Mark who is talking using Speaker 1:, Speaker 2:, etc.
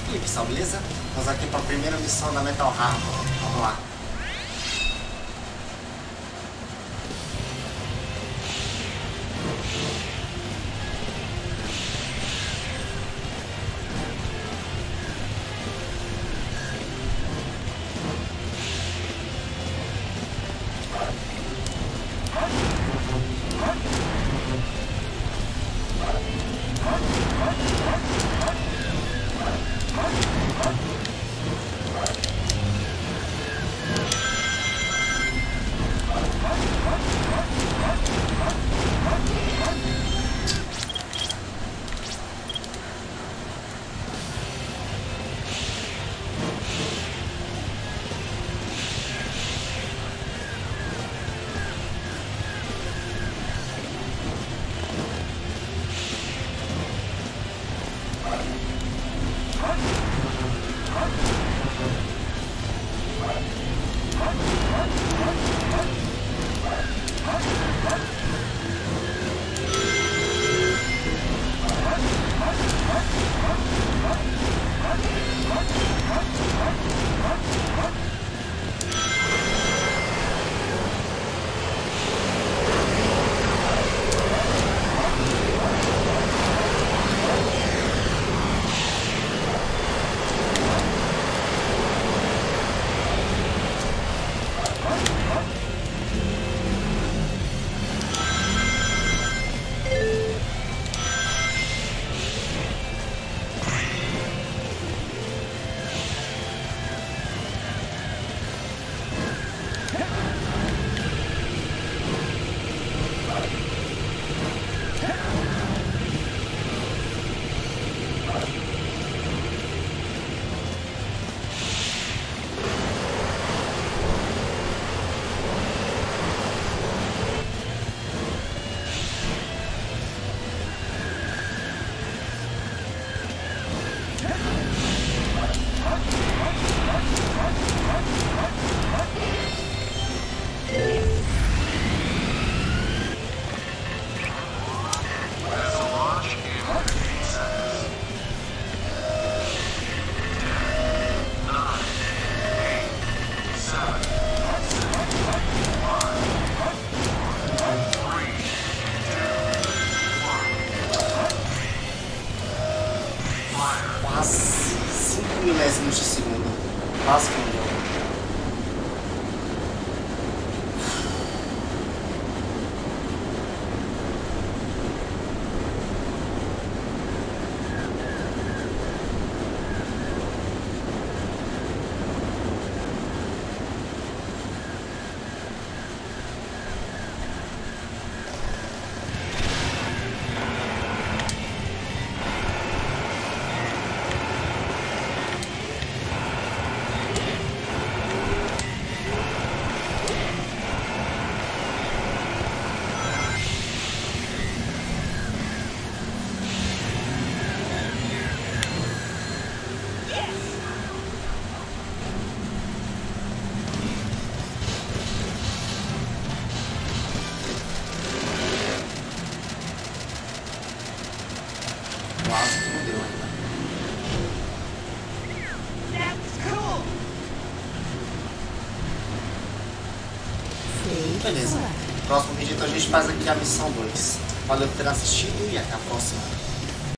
Speaker 1: Felipe, pessoal, beleza? Vamos aqui para a primeira missão da Metal Harbor. Vamos lá. Quase 5 milésimos de segundo. Quase que não deu. Quase que não deu ainda. Beleza. Próximo vídeo então a gente faz aqui a missão 2. Valeu por ter assistido e até a próxima.